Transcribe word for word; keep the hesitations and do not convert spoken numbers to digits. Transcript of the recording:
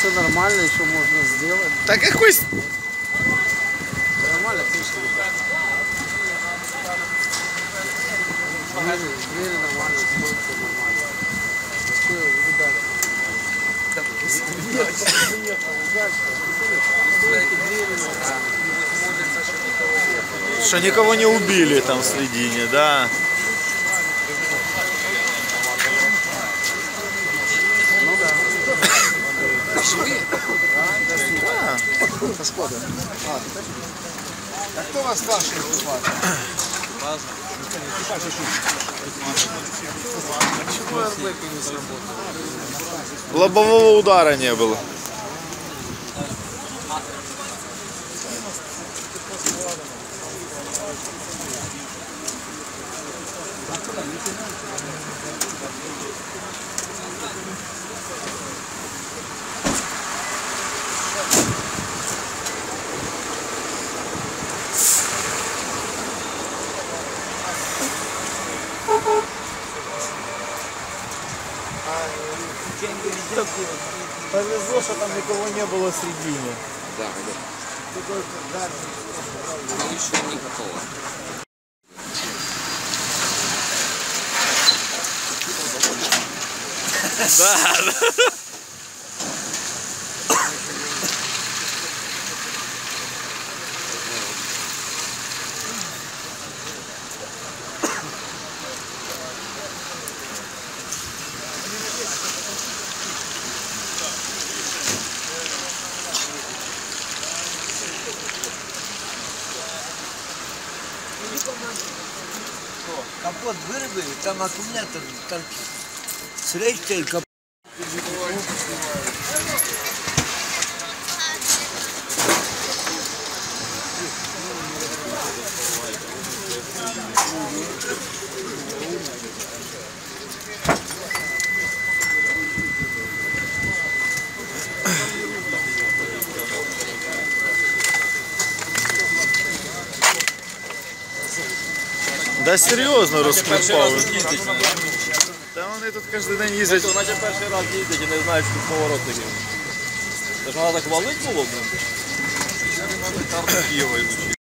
все нормально, еще можно сделать. Так какой... Нормально, слышно. Двери, двери нормально, стойки нормально. Все, видать. Нет, нет, стойки, двери нормально. Что никого не убили там в середине, да. Ну да. Живые? Да. Это Шкода. А, а кто у вас старший экипаж? Почему РБК не сработал? Лобового удара не было. Повезло, что там никого не было в середине. Да, да. Еще не готово. Да, да. Капот вырвали, там аккумулятор торчит. Срежьте капот. Да серйозно розклепали. Та вони тут кожен день їздять. Тобто, наче перший раз їздять і не знають, що тут поворот такий. Це ж треба так валить було, блин.